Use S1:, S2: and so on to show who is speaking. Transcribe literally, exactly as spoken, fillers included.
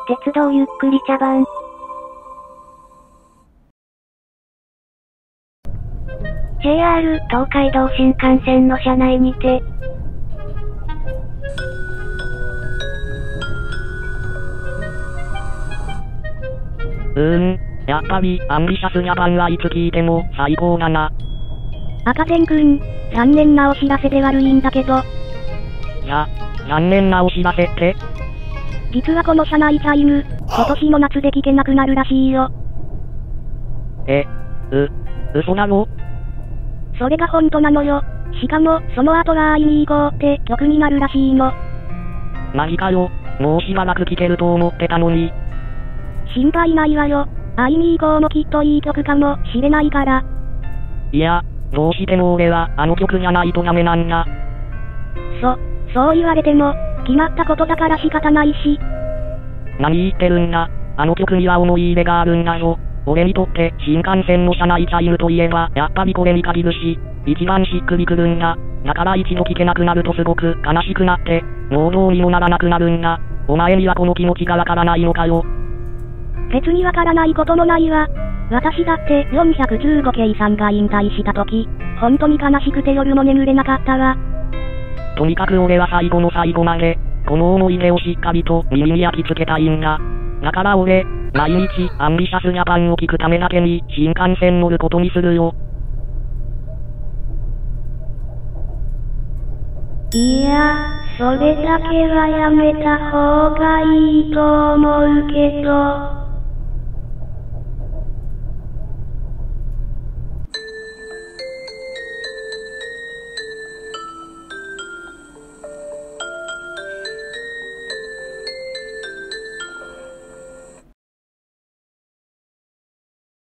S1: 鉄道ゆっくり茶番。ジェイアール 東海道新幹線の車内にて、
S2: うーん、やっぱりアンビシャスジャパンはいつ聞いても最高だな。
S1: 赤ペンくん、残念なお知らせで悪いんだけど。
S2: いや、残念なお知らせって？
S1: 実はこの車内チャイム、今年の夏で聞けなくなるらしいよ。
S2: え、う、嘘だろ？
S1: それが本当なのよ。しかも、その後は会いに行こうって曲になるらしいの。
S2: マジかよ、もうしばらく聞けると思ってたのに。
S1: 心配ないわよ。会いに行こうもきっといい曲かもしれないから。
S2: いや、どうしても俺はあの曲じゃないとダメなんだ。
S1: そ、そう言われても、決まったことだから仕方ないし。
S2: 何言ってるんだ。あの曲には思い入れがあるんだよ。俺にとって新幹線の車内チャイムといえばやっぱりこれに限るし、一番しっくりくるんだ。だから一度聴けなくなるとすごく悲しくなって、もうどうにもならなくなるんだ。お前にはこの気持ちがわからないのかよ。
S1: 別にわからないこともないわ。私だってよんひゃくじゅうごけいさんが引退した時、本当に悲しくて夜も眠れなかったわ。
S2: とにかく俺は最後の最後まで、この思い出をしっかりと耳に焼き付けたいんだ。だから俺、毎日アンビシャスジャパンを聞くためだけに新幹線乗ることにするよ。
S1: いや、それだけはやめた方がいいと思うけど。